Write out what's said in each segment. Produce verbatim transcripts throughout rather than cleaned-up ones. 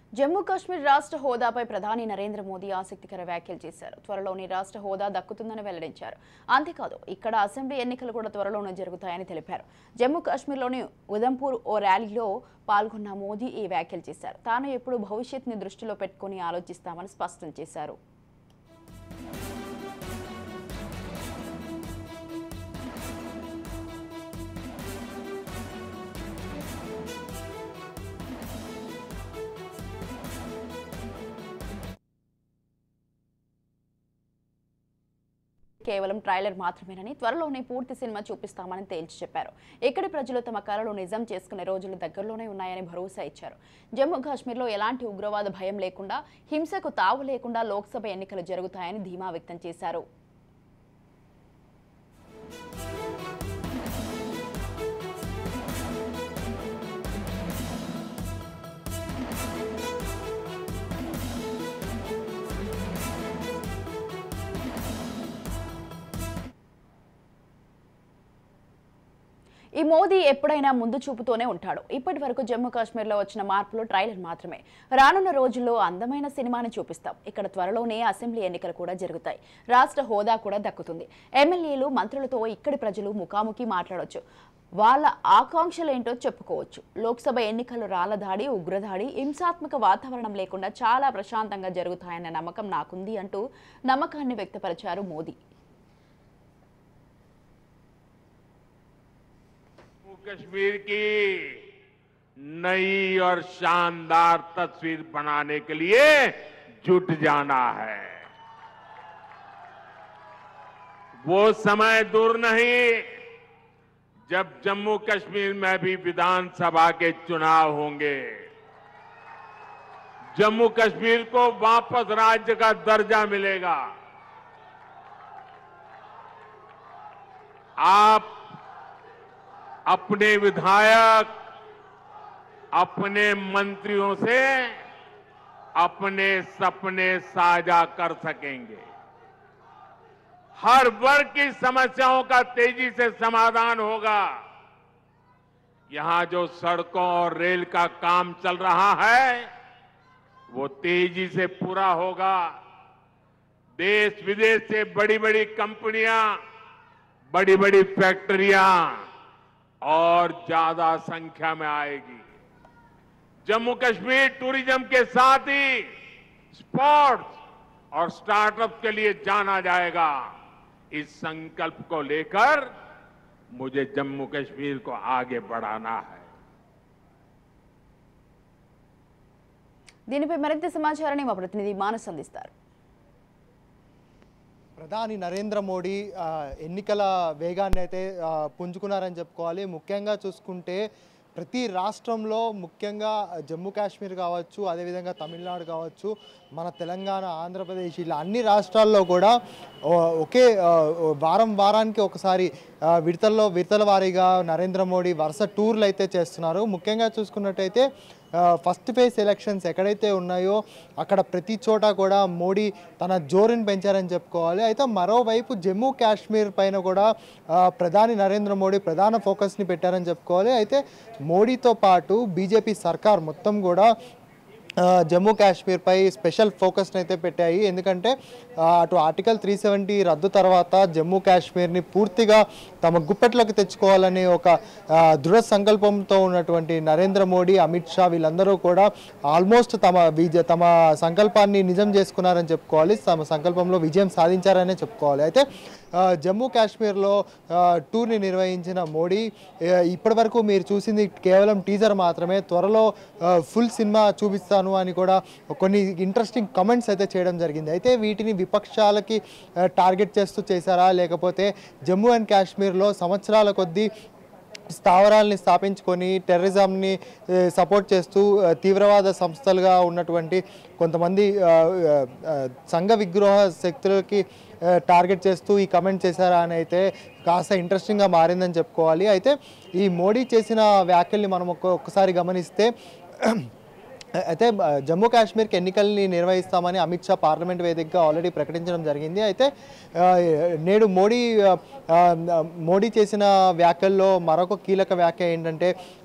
జమ్మూ కాశ్మీర్ రాష్ట్ర హోదాపై ప్రధాని నరేంద్ర మోదీ ఆసక్తికర వ్యాఖ్యలు చేశారు. త్వరలోనే రాష్ట్ర హోదా దక్కుతుందని వెల్లడించారు. అంతేకాదు ఇక్కడ అసెంబ్లీ ఎన్నికలు కూడా త్వరలోనే జరుగుతాయని తెలిపారు. జమ్మూ కాశ్మీర్లోని ఉదంపూర్ ఓ ర్యాలీలో పాల్గొన్న మోదీ ఈ వ్యాఖ్యలు చేశారు. తాను ఎప్పుడు భవిష్యత్తుని దృష్టిలో పెట్టుకుని ఆలోచిస్తామని స్పష్టం చేశారు. కేవలం ట్రైలర్ మాత్రమేనని త్వరలోనే పూర్తి సినిమా చూపిస్తామని తేల్చి చెప్పారు. ఇక్కడి ప్రజలు తమ కలలు నిజం చేసుకునే రోజులు దగ్గరలోనే ఉన్నాయని భరోసా ఇచ్చారు. జమ్మూ కాశ్మీర్లో ఎలాంటి ఉగ్రవాద భయం లేకుండా, హింసకు తావు లేకుండా లోక్సభ ఎన్నికలు జరుగుతాయని ధీమా వ్యక్తం చేశారు. ఈ మోదీ ఎప్పుడైనా ముందు చూపుతోనే ఉంటాడు. ఇప్పటి వరకు జమ్మూ కాశ్మీర్లో వచ్చిన మార్పులు ట్రైలర్ మాత్రమే. రానున్న రోజుల్లో అందమైన సినిమాని చూపిస్తాం. ఇక్కడ త్వరలోనే అసెంబ్లీ ఎన్నికలు కూడా జరుగుతాయి. రాష్ట్ర హోదా కూడా దక్కుతుంది. ఎమ్మెల్యేలు, మంత్రులతో ఇక్కడి ప్రజలు ముఖాముఖి మాట్లాడొచ్చు. వాళ్ళ ఆకాంక్షలేంటో చెప్పుకోవచ్చు. లోక్సభ ఎన్నికలు రాళ్లదాడి, ఉగ్రదాడి, హింసాత్మక వాతావరణం లేకుండా చాలా ప్రశాంతంగా జరుగుతాయన్న నమ్మకం నాకుంది అంటూ నమ్మకాన్ని వ్యక్తపరిచారు మోదీ. कश्मीर की नई और शानदार तस्वीर बनाने के लिए जुट जाना है। वो समय दूर नहीं जब जम्मू कश्मीर में भी विधानसभा के चुनाव होंगे। जम्मू कश्मीर को वापस राज्य का दर्जा मिलेगा। आप अपने विधायक, अपने मंत्रियों से अपने सपने साझा कर सकेंगे। हर वर्ग की समस्याओं का तेजी से समाधान होगा। यहां जो सड़कों और रेल का काम चल रहा है वो तेजी से पूरा होगा। देश विदेश से बड़ी बड़ी कंपनियां, बड़ी बड़ी फैक्ट्रियां और ज्यादा संख्या में आएगी। जम्मू कश्मीर टूरिज्म के साथ ही स्पोर्ट्स और स्टार्टअप के लिए जाना जाएगा। इस संकल्प को लेकर मुझे जम्मू कश्मीर को आगे बढ़ाना है। దీనిపై మరింత సమాచారాన్ని మా ప్రతినిధి మానస్ అందిస్తారు. ప్రధాని నరేంద్ర మోడీ ఎన్నికల వేగాన్ని అయితే పుంజుకున్నారని చెప్పుకోవాలి. ముఖ్యంగా చూసుకుంటే ప్రతి రాష్ట్రంలో, ముఖ్యంగా జమ్మూ కాశ్మీర్ కావచ్చు, అదేవిధంగా తమిళనాడు కావచ్చు, మన తెలంగాణ, ఆంధ్రప్రదేశ్, ఇలా అన్ని రాష్ట్రాల్లో కూడా ఒకే వారం వారానికి ఒకసారి విడతల్లో విడతల వారీగా నరేంద్ర మోడీ వరుస టూర్లు అయితే చేస్తున్నారు. ముఖ్యంగా చూసుకున్నట్టయితే ఫస్ట్ ఫేజ్ ఎలక్షన్స్ ఎక్కడైతే ఉన్నాయో అక్కడ ప్రతి చోట కూడా మోడీ తన జోరుని పెంచారని చెప్పుకోవాలి. అయితే మరోవైపు జమ్మూ కాశ్మీర్ పైన కూడా ప్రధాని నరేంద్ర మోడీ ప్రధాన ఫోకస్ని పెట్టారని చెప్పుకోవాలి. అయితే మోడీతో పాటు బీజేపీ సర్కార్ మొత్తం కూడా జమ్మూ కాశ్మీర్పై స్పెషల్ ఫోకస్ని అయితే పెట్టాయి. ఎందుకంటే అటు ఆర్టికల్ త్రీ సెవెంటీ రద్దు తర్వాత జమ్మూ కాశ్మీర్ని పూర్తిగా తమ గుప్పెట్లోకి తెచ్చుకోవాలని ఒక దృఢ సంకల్పంతో ఉన్నటువంటి నరేంద్ర మోడీ, అమిత్ షా వీళ్ళందరూ కూడా ఆల్మోస్ట్ తమ విజయ తమ సంకల్పాన్ని నిజం చేసుకున్నారని చెప్పుకోవాలి. తమ సంకల్పంలో విజయం సాధించారనే చెప్పుకోవాలి. అయితే జమ్మూ కాశ్మీర్లో టూర్ని నిర్వహించిన మోడీ ఇప్పటి వరకు మీరు చూసింది కేవలం టీజర్ మాత్రమే. త్వరలో ఫుల్ సినిమా చూపిస్తాను అని కూడా కొన్ని ఇంట్రెస్టింగ్ కమెంట్స్ అయితే చేయడం జరిగింది. అయితే వీటిని విపక్షాలకి టార్గెట్ చేస్తూ చేశారా, లేకపోతే జమ్మూ అండ్ కాశ్మీర్లో సంవత్సరాల కొద్దీ స్థావరాల్ని స్థాపించుకొని టెర్రరిజంని సపోర్ట్ చేస్తూ తీవ్రవాద సంస్థలుగా ఉన్నటువంటి కొంతమంది సంఘ విగ్రహ శక్తులకి టార్గెట్ చేస్తూ ఈ కమెంట్ చేశారా అని అయితే కాస్త ఇంట్రెస్టింగ్గా మారిందని చెప్పుకోవాలి. అయితే ఈ మోడీ చేసిన వ్యాఖ్యల్ని మనం ఒక్కసారి గమనిస్తే అయితే జమ్మూ కాశ్మీర్కి ఎన్నికల్ని నిర్వహిస్తామని అమిత్ షా పార్లమెంట్ వేదికగా ఆల్రెడీ ప్రకటించడం జరిగింది. అయితే నేడు మోడీ మోడీ చేసిన వ్యాఖ్యల్లో మరొక కీలక వ్యాఖ్య ఏంటంటే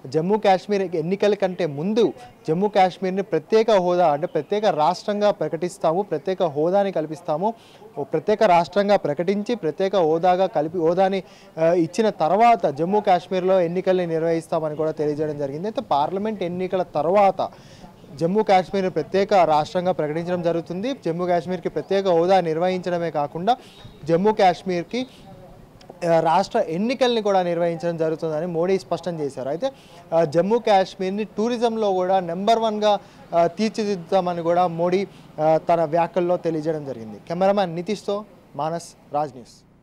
జమ్మూ కాశ్మీర్ ఎన్నికల కంటే ముందు జమ్మూ కాశ్మీర్ని ప్రత్యేక హోదా అంటే ప్రత్యేక రాష్ట్రంగా ప్రకటిస్తాము, ప్రత్యేక హోదాని కల్పిస్తాము, ప్రత్యేక రాష్ట్రంగా ప్రకటించి ప్రత్యేక హోదాగా కలిపి హోదాని ఇచ్చిన తర్వాత జమ్మూ కాశ్మీర్లో ఎన్నికల్ని నిర్వహిస్తామని కూడా తెలియజేయడం జరిగింది. అయితే పార్లమెంట్ ఎన్నికల తర్వాత జమ్మూ కాశ్మీర్ ప్రత్యేక రాష్ట్రంగా ప్రకటించడం జరుగుతుంది. జమ్మూ కాశ్మీర్కి ప్రత్యేక హోదా నిర్వహించడమే కాకుండా జమ్మూ కాశ్మీర్కి రాష్ట్ర ఎన్నికల్ని కూడా నిర్వహించడం జరుగుతుందని మోడీ స్పష్టం చేశారు. అయితే జమ్మూ కాశ్మీర్ని టూరిజంలో కూడా నెంబర్ వన్గా తీర్చిదిద్దామని కూడా మోడీ తన వ్యాఖ్యల్లో తెలియజేయడం జరిగింది. కెమెరామ్యాన్ నితీష్తో మానస్, రాజ్ న్యూస్.